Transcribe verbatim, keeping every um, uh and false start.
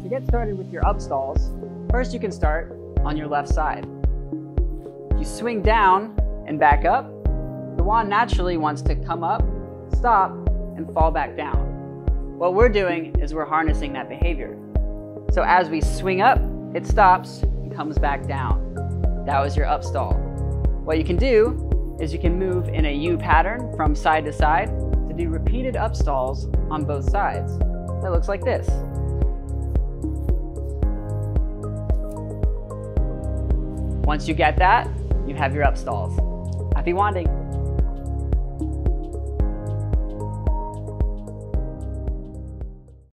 To get started with your upstalls, first you can start on your left side. If you swing down and back up, the wand naturally wants to come up, stop, and fall back down. What we're doing is we're harnessing that behavior. So as we swing up, it stops and comes back down. That was your upstall. What you can do is you can move in a U pattern from side to side to do repeated upstalls on both sides. That looks like this. Once you get that, you have your upstalls. Happy wanding!